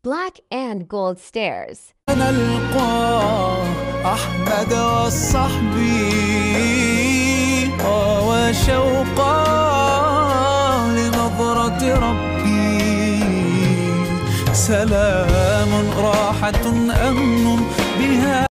Black and gold stairs. نلقى أحمد والصحب وشوقا لنظرة ربي، سلام راحة أمن بها.